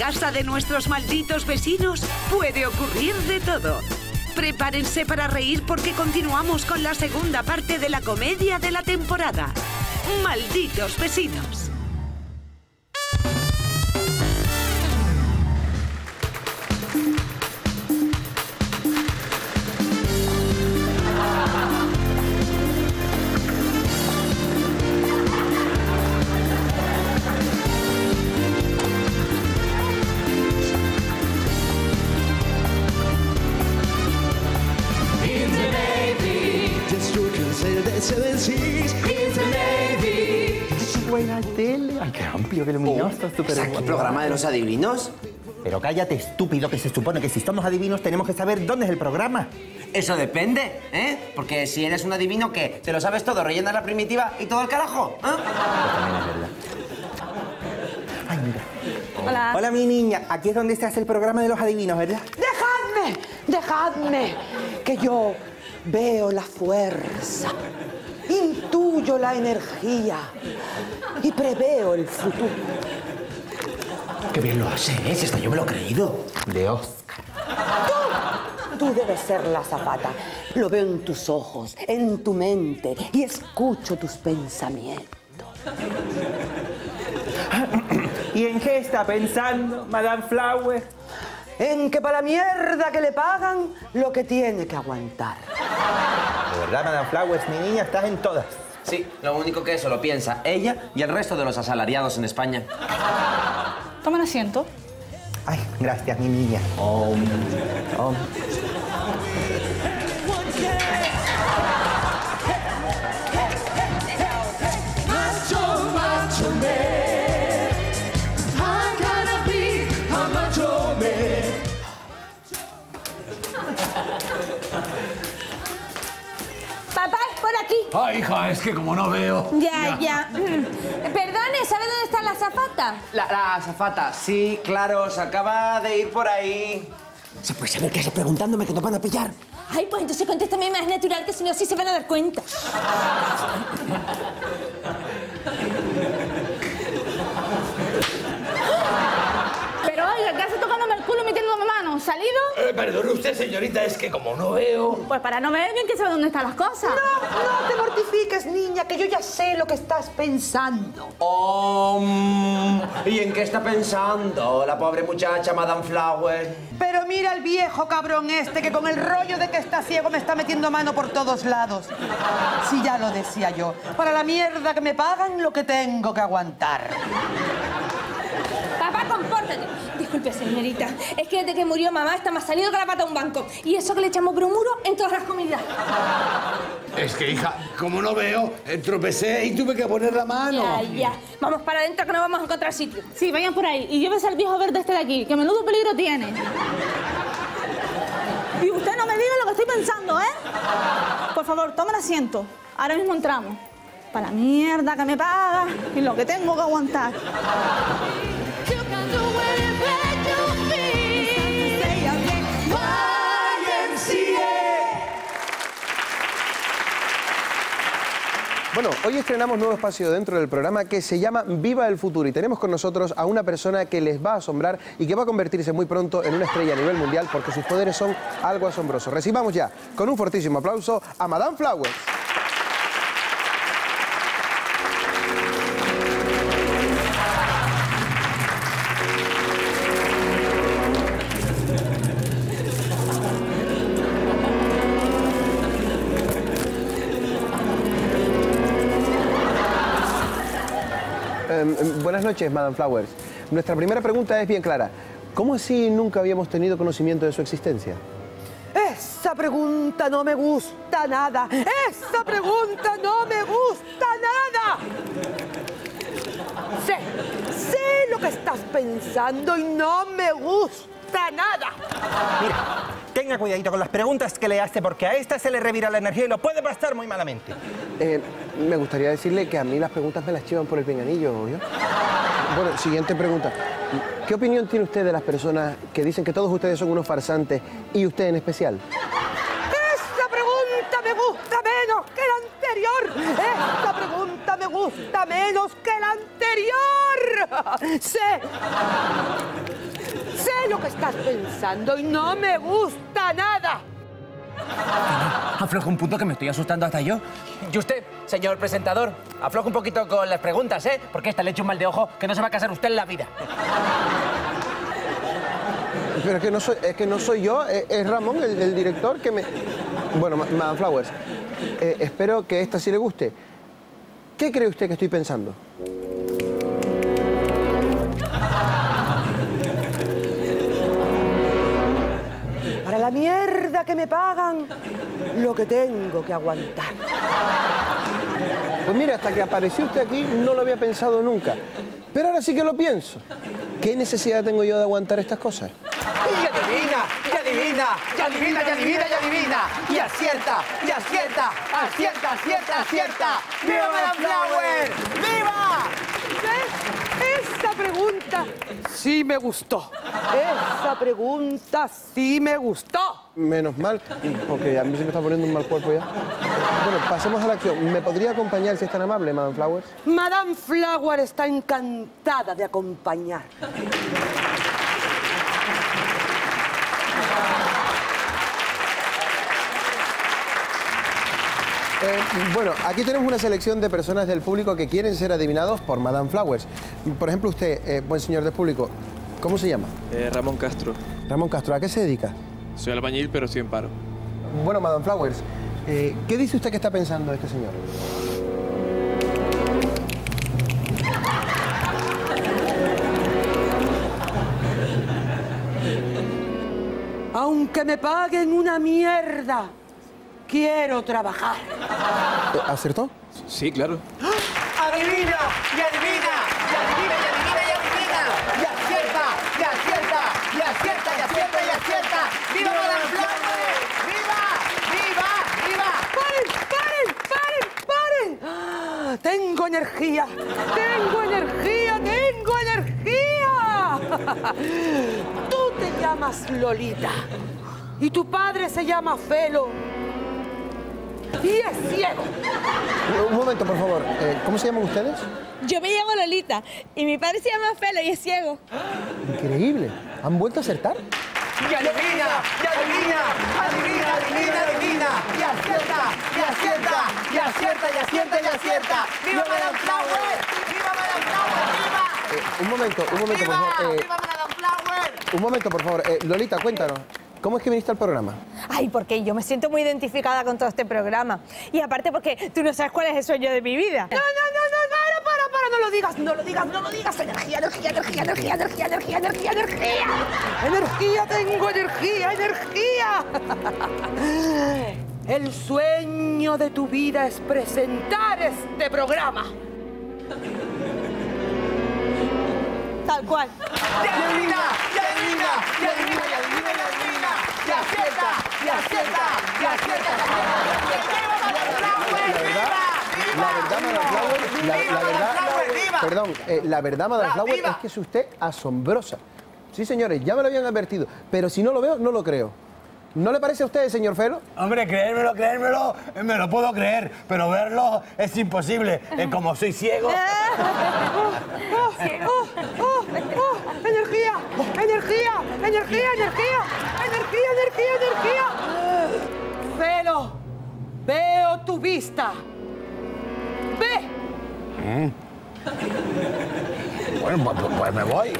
casa de nuestros malditos vecinos puede ocurrir de todo. Prepárense para reír porque continuamos con la segunda parte de la comedia de la temporada. ¡Malditos vecinos! Buena tele. Ay, qué amplio, qué luminoso, súper ¿Es aquí el programa de los adivinos? Pero cállate, estúpido, que se supone que si somos adivinos tenemos que saber dónde es el programa. Eso depende, ¿eh? Porque si eres un adivino, ¿qué? ¿Te lo sabes todo, rellenas la primitiva y todo el carajo? ¿Eh? Pues también es verdad. Ay, mira. Hola. Hola, mi niña. Aquí es donde se hace el programa de los adivinos, ¿verdad? ¡Dejadme! Que yo veo la fuerza, intuyo la energía y preveo el futuro. Qué bien lo hace, ¿eh? Si hasta yo me lo he creído. De Oscar. Tú debes ser la azafata. Lo veo en tus ojos, en tu mente y escucho tus pensamientos. ¿Y en qué está pensando, Madame Flower? En que para la mierda que le pagan, lo que tiene que aguantar. De verdad, Madame Flowers, mi niña, estás en todas. Sí, lo único que eso lo piensa ella y el resto de los asalariados en España. Tomen asiento. Ay, gracias, mi niña. Papá, por aquí. Ay, hija, es que como no veo... Ya. Perdone, ¿sabe dónde está la azafata? La azafata, sí, claro, se acaba de ir por ahí. ¿Se puede saber qué hace preguntándome que nos van a pillar? Ay, pues entonces contéstame más natural, que si no así se van a dar cuenta. Pero oiga, ¿qué hace tocándome el culo y metiéndome mano? ¿Salido? Perdone usted, señorita, es que como no veo... Pues para no ver bien que sabe dónde están las cosas. No te mortifiques, niña, que yo ya sé lo que estás pensando. ¿Y en qué está pensando la pobre muchacha, Madame Flower? Pero mira al viejo cabrón este que con el rollo de que está ciego me está metiendo mano por todos lados. Sí, ya lo decía yo. Para la mierda que me pagan, lo que tengo que aguantar. Papá, compórtate. Disculpe, señorita. Es que desde que murió mamá está más salido que la pata a un banco. Y eso que le echamos bromuro en todas las comidas. Es que, hija, como no veo, tropecé y tuve que poner la mano. Ya. Vamos para adentro que no vamos a encontrar sitio. Sí, vayan por ahí. Y llévese al viejo verde este de aquí, que menudo peligro tiene. Y usted no me diga lo que estoy pensando, ¿eh? Por favor, tomen asiento. Ahora mismo entramos. Para la mierda que me paga y lo que tengo que aguantar. Bueno, hoy estrenamos nuevo espacio dentro del programa que se llama Viva el Futuro y tenemos con nosotros a una persona que les va a asombrar y que va a convertirse muy pronto en una estrella a nivel mundial porque sus poderes son algo asombrosos. Recibamos ya con un fortísimo aplauso a Madame Flowers. Buenas noches, Madame Flowers. Nuestra primera pregunta es bien clara. ¿Cómo así nunca habíamos tenido conocimiento de su existencia? Esa pregunta no me gusta nada. Esa pregunta no me gusta nada. Sé lo que estás pensando y no me gusta nada. Mira, tenga cuidadito con las preguntas que le hace porque a esta se le revira la energía y lo puede pasar muy malamente. Me gustaría decirle que a mí las preguntas me las chivan por el pinganillo, ¿yo? Bueno, siguiente pregunta. ¿Qué opinión tiene usted de las personas que dicen que todos ustedes son unos farsantes y usted en especial? Esta pregunta me gusta menos que la anterior. Esta pregunta me gusta menos que la anterior. lo que estás pensando y no me gusta nada. Afloja un punto que me estoy asustando hasta yo. Y usted, señor presentador, afloja un poquito con las preguntas, ¿eh? Porque esta le echo un mal de ojo que no se va a casar usted en la vida. Pero es que no soy yo, es Ramón, el director, que me... Bueno, Madame Flowers, espero que esta sí le guste. ¿Qué cree usted que estoy pensando? Para la mierda que me pagan, lo que tengo que aguantar. Pues mira, hasta que apareció usted aquí no lo había pensado nunca. Pero ahora sí que lo pienso. ¿Qué necesidad tengo yo de aguantar estas cosas? Y adivina, y adivina, y adivina, y adivina, y adivina. Y acierta, y acierta, acierta, acierta, acierta. ¡Viva Madame Flower! ¡Viva! ¿Ves? Esa pregunta sí me gustó. Esa pregunta sí me gustó. Menos mal, porque a mí se me está poniendo un mal cuerpo ya. Bueno, pasemos a la acción. ¿Me podría acompañar si es tan amable, Madame Flowers? Madame Flower está encantada de acompañar. Bueno, aquí tenemos una selección de personas del público que quieren ser adivinados por Madame Flowers. Por ejemplo, usted, buen señor del público, ¿cómo se llama? Ramón Castro. Ramón Castro, ¿a qué se dedica? Soy albañil, pero estoy en paro. Bueno, Madame Flowers, ¿qué dice usted que está pensando este señor? Aunque me paguen una mierda, quiero trabajar. ¿Acertó? Sí, claro. ¡Adivina! ¡Y adivina! ¡Y adivina! ¡Y adivina! ¡Y adivina! ¡Y acierta! ¡Y acierta! ¡Y acierta! ¡Y acierta! ¡Y acierta! ¡Viva Madame Flower! ¡Viva! ¡Viva! ¡Viva! ¡Paren! ¡Paren! ¡Paren! ¡Ah! ¡Tengo energía! ¡Tengo energía! ¡Tengo energía! Tú te llamas Lolita y tu padre se llama Felo y es ciego. Un momento, por favor. ¿Cómo se llaman ustedes? Yo me llamo Lolita y mi padre se llama Felo y es ciego. Increíble. ¿Han vuelto a acertar? ¡Y adivina! ¡Y adivina! ¡Adivina! ¡Adivina! ¡Adivina! ¡Y acierta! ¡Y acierta! ¡Y acierta! ¡Y acierta! ¡Y acierta! ¡Viva Madame Flower! ¡Viva Madame Flower! ¡Viva! Un momento, por favor. ¡Viva Madame Flower! Un momento, por favor. Lolita, cuéntanos. ¿Cómo es que viniste al programa? Ay, porque yo me siento muy identificada con todo este programa. Y aparte porque tú no sabes cuál es el sueño de mi vida. No, no lo digas, no lo digas, no lo digas. Energía, energía, energía, energía, energía, energía, energía, energía. Energía, tengo energía, energía. El sueño de tu vida es presentar este programa. Tal cual. ¡Y adivina! ¡Y adivina! ¡Y adivina! ¡Y adivina! ¡Y adivina! ¡Y acierta! ¡Y acierta! ¡Y acierta! ¡Viva Madame Flower! La verdad, Madame Flower, es que es usted asombrosa. Sí, señores, ya me lo habían advertido, pero si no lo veo, no lo creo. ¿No le parece a usted, señor Felo? Hombre, creérmelo, me lo puedo creer, pero verlo es imposible. Como soy ciego... ¡Energía! ¡Energía! ¡Energía! ¡Energía! ¡Energía! ¡Energía! ¡Energía! Felo, veo tu vista. ¡Ve! Bueno, pues me voy.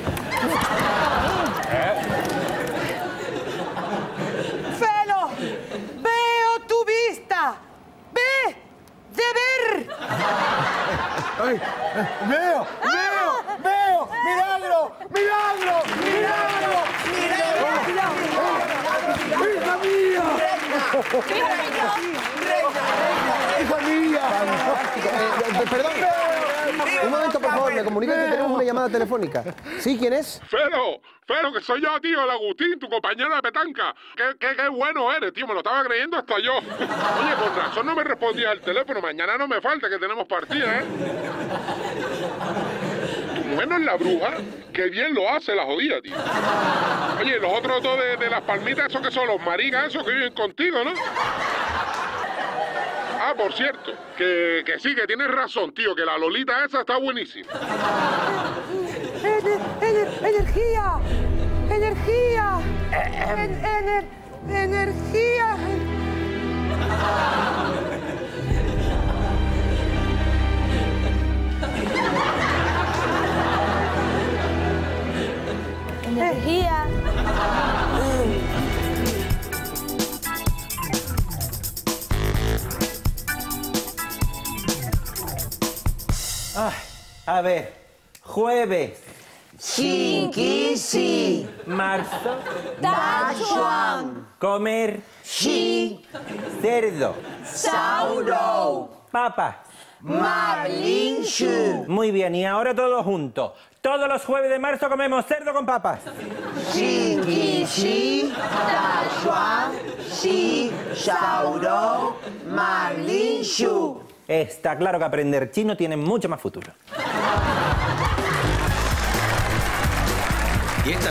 Felo, veo tu vista. ¡Ve! ¡De ver! Ay, veo. ¡Milagro! ¡Hija mía! ¡Hija mía! Perdón. Un momento, por favor, me comunican que tenemos una llamada telefónica. ¿Sí? ¿Quién es? Felo, que soy yo, tío, el Agustín, tu compañero de petanca. Qué bueno eres, tío, me lo estaba creyendo hasta yo. Oye, con razón no me respondías al teléfono, mañana no me falta que tenemos partida, ¿eh? Tu mujer no es la bruja, qué bien lo hace la jodida, tío. Oye, los otros dos de las palmitas, esos que son los maricas, esos que viven contigo, ¿no? Ah, por cierto, que sí, que tienes razón, tío, que la Lolita esa está buenísima. ¡Energía! Energía. Energía. Energía. A ver, jueves. Xinquisi. Marzo. Dachuan. Comer. Xi. Cerdo. Sauro. Papas. Marlinshu. Muy bien, y ahora todo junto. Todos los jueves de marzo comemos cerdo con papas. Xinquisi. Dachuan. Xi. Sauro. Marlinshu. Está claro que aprender chino tiene mucho más futuro.